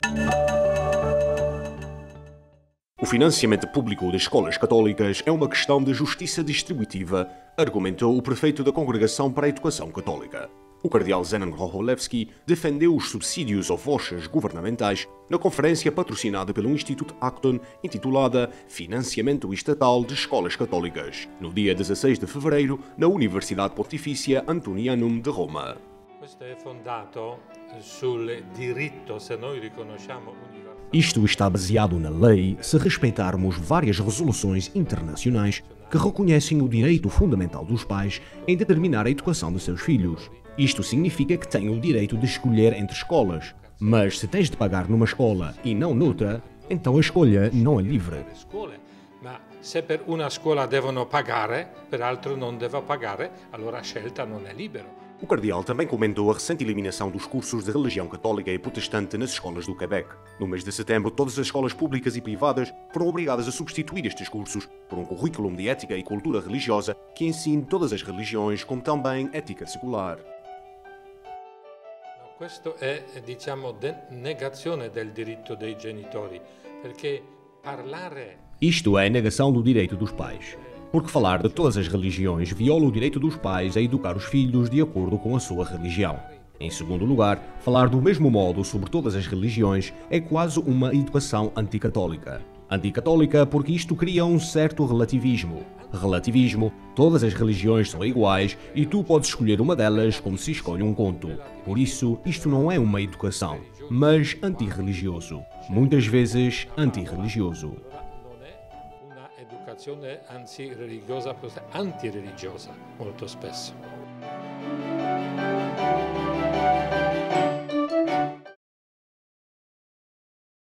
O financiamento público das escolas católicas é uma questão de justiça distributiva, argumentou o prefeito da Congregação para a Educação Católica. O cardeal Zenon Groholewski defendeu os subsídios ou vouchers governamentais na conferência patrocinada pelo Instituto Acton, intitulada Financiamento Estatal de Escolas Católicas, no dia 16 de fevereiro, na Universidade Pontifícia Antonianum de Roma. Questo è fondato sul diritto, se noi riconosciamo universalmente. Isto está baseado na lei se respeitarmos várias resoluções internacionais que reconhecem o direito fundamental dos pais em determinar a educação de seus filhos. Isto significa que têm o direito de escolher entre escolas. Mas se tens de pagar numa escola e não noutra, então a escolha não é livre. Ma se per una scuola devono pagare, per altro non devo pagare, allora a scelta non è libera. O cardeal também comentou a recente eliminação dos cursos de religião católica e protestante nas escolas do Quebec. No mês de setembro, todas as escolas públicas e privadas foram obrigadas a substituir estes cursos por um currículo de ética e cultura religiosa que ensine todas as religiões, como também ética secular. Questo è, diciamo, negazione del diritto dei genitori, perché parlare. Isto é a negação do direito dos pais. Porque falar de todas as religiões viola o direito dos pais a educar os filhos de acordo com a sua religião. Em segundo lugar, falar do mesmo modo sobre todas as religiões é quase uma educação anticatólica. Anticatólica porque isto cria um certo relativismo. Relativismo, todas as religiões são iguais e tu podes escolher uma delas como se escolhe um conto. Por isso, isto não é uma educação, mas antirreligioso. Muitas vezes antirreligioso. Educazione anzi religiosa, antireligiosa molto spesso.